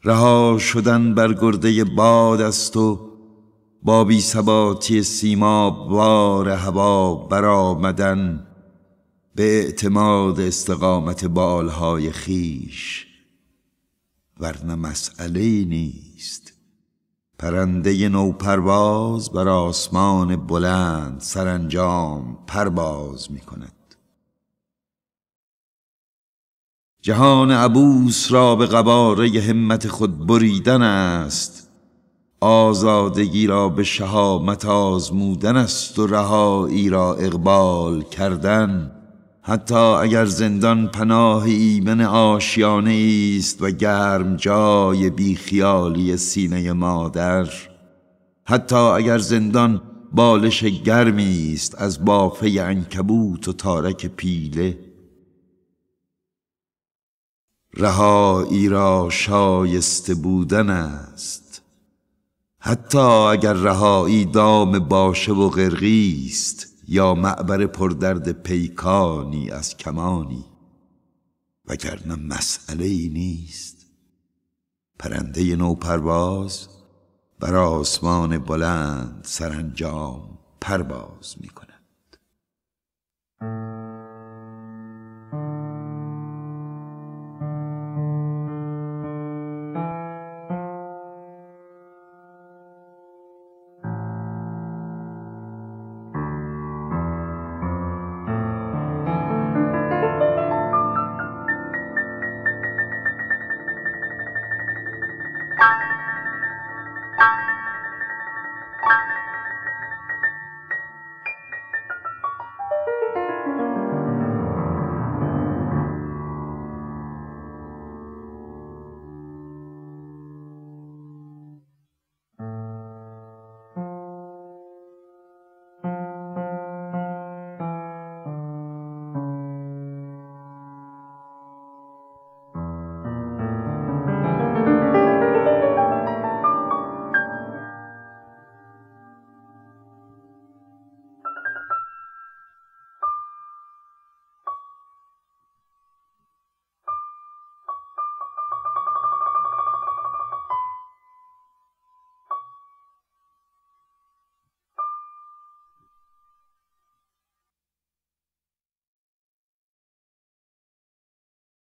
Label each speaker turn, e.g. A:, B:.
A: رها شدن بر گرده باد است و با بی ثباتی سیماب وار هوا برآمدن به اعتماد استقامت بالهای خیش. ورنه مسئله‌ای نیست. پرنده نوپرواز بر آسمان بلند سرانجام پرواز می کند. جهان عبوس را به قباره همت خود بریدن است. آزادگی را به شهامت آزمودن است و رهایی را اقبال کردن. حتی اگر زندان پناه ایمن آشیانه است و گرم جای بیخیالی سینه مادر، حتی اگر زندان بالش گرمی است از بافه عنکبوت و تارک پیله، رهایی را شایسته بودن است. حتی اگر رهایی دام باشه و قرقی است یا معبر پردرد پیکانی از کمانی، وگرنه مسئله‌ای نیست. پرنده نوپرواز بر آسمان بلند سرانجام پرواز می کند.